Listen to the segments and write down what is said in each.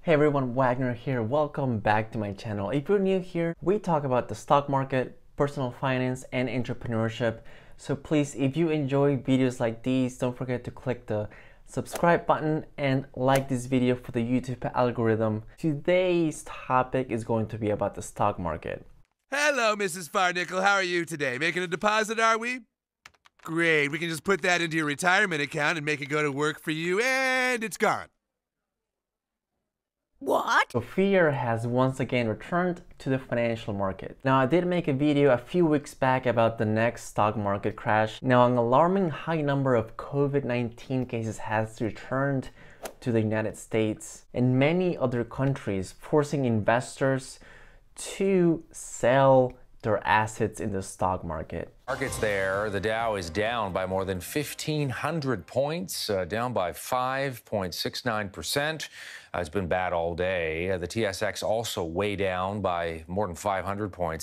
Hey everyone, Wagner here. Welcome back to my channel. If you're new here, we talk about the stock market, personal finance, and entrepreneurship. So please, if you enjoy videos like these, don't forget to click the subscribe button and like this video for the YouTube algorithm. Today's topic is going to be about the stock market. Hello, Mrs. Farnickel. How are you today? Making a deposit, are we? Great. We can just put that into your retirement account and make it go to work for you, and it's gone. What? So fear has once again returned to the financial market. Now, I did make a video a few weeks back about the next stock market crash. Now, an alarming high number of COVID-19 cases has returned to the United States and many other countries, forcing investors to sell their assets in the stock market. Markets there, the Dow is down by more than 1,500 points, down by 5.69%. It's been bad all day. The TSX also way down by more than 500 points,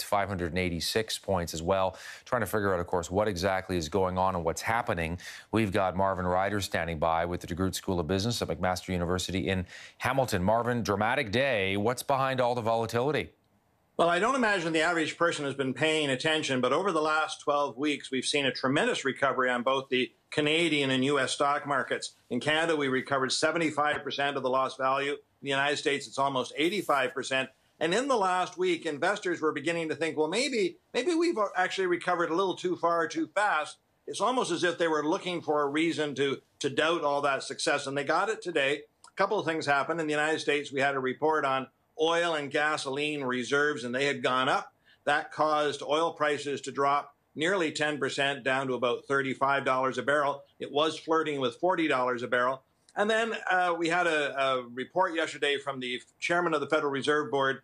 586 points as well. Trying to figure out, of course, what exactly is going on and what's happening. We've got Marvin Ryder standing by with the DeGroote School of Business at McMaster University in Hamilton. Marvin, dramatic day. What's behind all the volatility? Well, I don't imagine the average person has been paying attention, but over the last 12 weeks, we've seen a tremendous recovery on both the Canadian and U.S. stock markets. In Canada, we recovered 75% of the lost value. In the United States, it's almost 85%. And in the last week, investors were beginning to think, well, maybe we've actually recovered a little too far, too fast. It's almost as if they were looking for a reason to doubt all that success, and they got it today. A couple of things happened. In the United States, we had a report on oil and gasoline reserves, and they had gone up. That caused oil prices to drop nearly 10% down to about $35 a barrel. It was flirting with $40 a barrel. And then we had a report yesterday from the chairman of the Federal Reserve Board.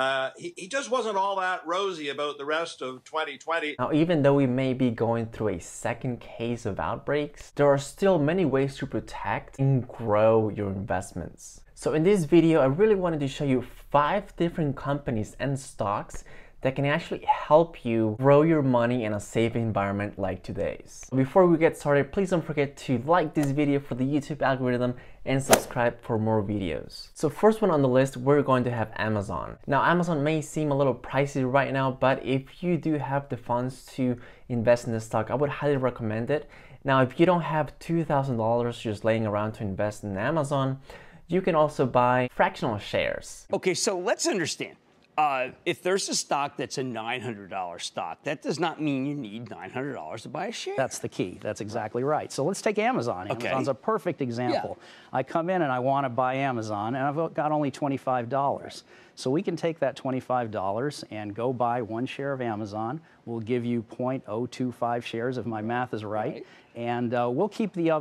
He just wasn't all that rosy about the rest of 2020. Now, even though we may be going through a second case of outbreaks, there are still many ways to protect and grow your investments. So in this video, I really wanted to show you 5 different companies and stocks that can actually help you grow your money in a safe environment like today's. Before we get started, please don't forget to like this video for the YouTube algorithm and subscribe for more videos. So first one on the list, we're going to have Amazon. Now, Amazon may seem a little pricey right now, but if you do have the funds to invest in this stock, I would highly recommend it. Now, if you don't have $2,000 just laying around to invest in Amazon, you can also buy fractional shares. Okay, so let's understand. If there's a stock that's a $900 stock, that does not mean you need $900 to buy a share. That's the key. That's exactly right. So let's take Amazon. Okay. Amazon's a perfect example. Yeah. I come in and I want to buy Amazon, and I've got only $25. So we can take that $25 and go buy 1 share of Amazon. We'll give you 0.025 shares if my math is right. And we'll keep the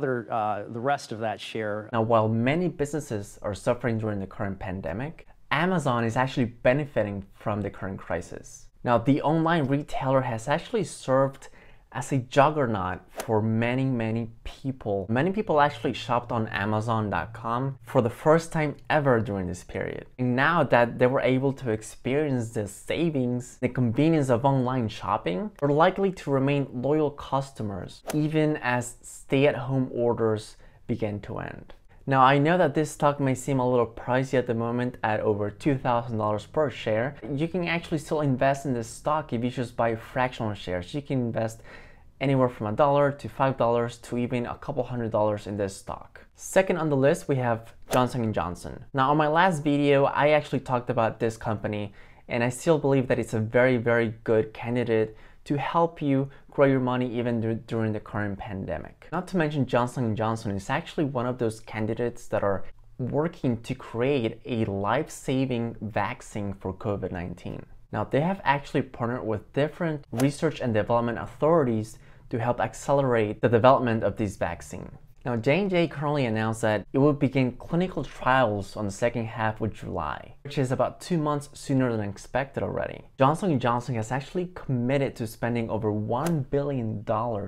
rest of that share. Now, while many businesses are suffering during the current pandemic, Amazon is actually benefiting from the current crisis. Now, the online retailer has actually served as a juggernaut for many people. Many people actually shopped on Amazon.com for the first time ever during this period. And now that they were able to experience the savings, the convenience of online shopping, they're likely to remain loyal customers even as stay-at-home orders begin to end. Now, I know that this stock may seem a little pricey at the moment at over $2,000 per share. You can actually still invest in this stock if you just buy fractional shares. You can invest anywhere from $1 to $5 to even a couple $100s in this stock. Second on the list, we have Johnson & Johnson. Now, on my last video, I actually talked about this company, and I still believe that it's a very good candidate to help you grow your money even during the current pandemic. Not to mention, Johnson & Johnson is actually one of those candidates that are working to create a life-saving vaccine for COVID-19. Now, they have actually partnered with different research and development authorities to help accelerate the development of this vaccine. Now, J&J currently announced that it will begin clinical trials on the second half of July, which is about 2 months sooner than expected already. Johnson & Johnson has actually committed to spending over $1 billion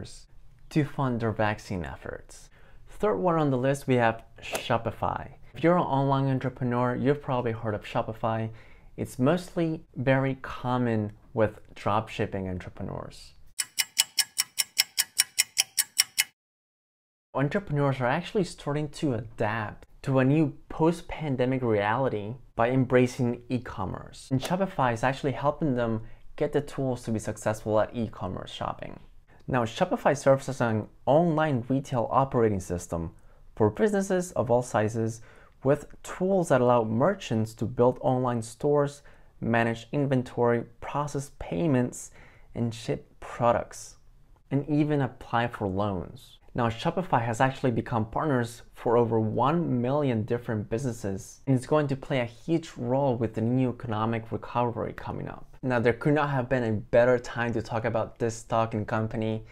to fund their vaccine efforts. Third one on the list, we have Shopify. If you're an online entrepreneur, you've probably heard of Shopify. It's mostly very common with dropshipping entrepreneurs. Entrepreneurs are actually starting to adapt to a new post-pandemic reality by embracing e-commerce. And Shopify is actually helping them get the tools to be successful at e-commerce shopping. Now, Shopify serves as an online retail operating system for businesses of all sizes with tools that allow merchants to build online stores, manage inventory, process payments, and ship products, and even apply for loans. Now, Shopify has actually become partners for over 1 million different businesses, and it's going to play a huge role with the new economic recovery coming up. Now, there could not have been a better time to talk about this stock and company,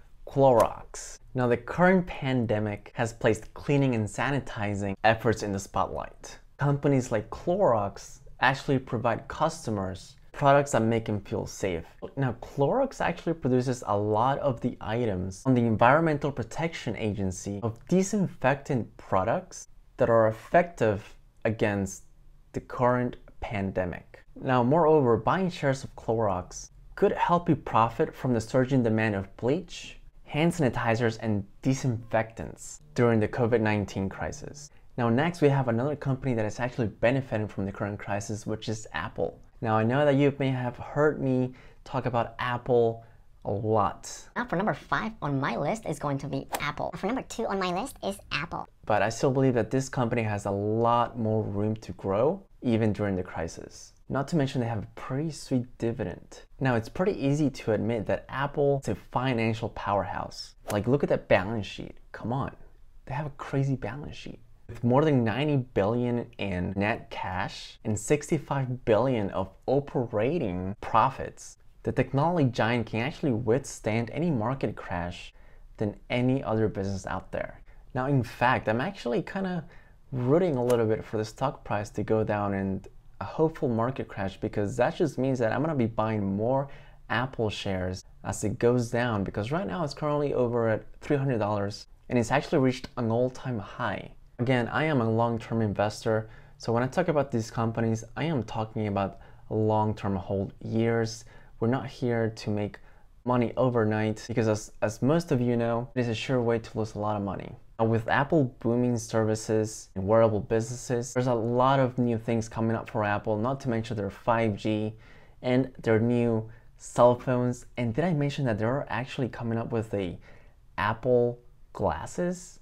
Clorox. Now, the current pandemic has placed cleaning and sanitizing efforts in the spotlight. Companies like Clorox actually provide customers products that make them feel safe. Now, Clorox actually produces a lot of the items on the Environmental Protection Agency of disinfectant products that are effective against the current pandemic. Now, moreover, buying shares of Clorox could help you profit from the surging demand of bleach, hand sanitizers, and disinfectants during the COVID-19 crisis. Now, next we have another company that is actually benefiting from the current crisis, which is Apple. Now, I know that you may have heard me talk about Apple a lot. Now for number 5 on my list is going to be Apple. For number 2 on my list is Apple. But I still believe that this company has a lot more room to grow, even during the crisis. Not to mention they have a pretty sweet dividend. Now, it's pretty easy to admit that Apple is a financial powerhouse. Like, look at that balance sheet. Come on, they have a crazy balance sheet. With more than 90 billion in net cash and 65 billion of operating profits, the technology giant can actually withstand any market crash than any other business out there. Now, in fact, I'm actually kind of rooting a little bit for the stock price to go down and a hopeful market crash, because that just means that I'm going to be buying more Apple shares as it goes down, because right now it's currently over at $300 and it's actually reached an all-time high. Again, I am a long-term investor, so when I talk about these companies, I am talking about a long-term hold, years. We're not here to make money overnight, because as most of you know, it is a sure way to lose a lot of money. Now, with Apple booming services and wearable businesses, there's a lot of new things coming up for Apple, not to mention their 5G and their new cell phones. And did I mention that they're actually coming up with a Apple glasses?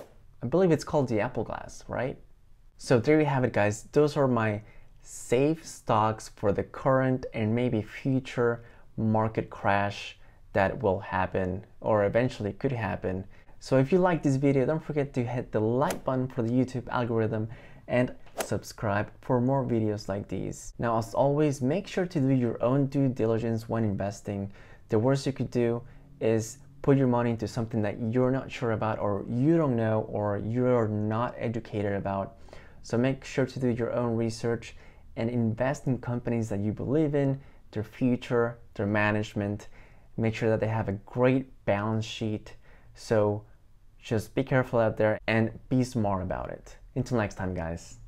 I believe it's called the Apple Glass, right? So there you have it, guys. Those are my safe stocks for the current and maybe future market crash that will happen or eventually could happen. So if you like this video, don't forget to hit the like button for the YouTube algorithm and subscribe for more videos like these. Now, as always, make sure to do your own due diligence when investing. The worst you could do is put your money into something that you're not sure about, or you don't know, or you're not educated about. So make sure to do your own research and invest in companies that you believe in, their future, their management. Make sure that they have a great balance sheet. So just be careful out there and be smart about it. Until next time, guys.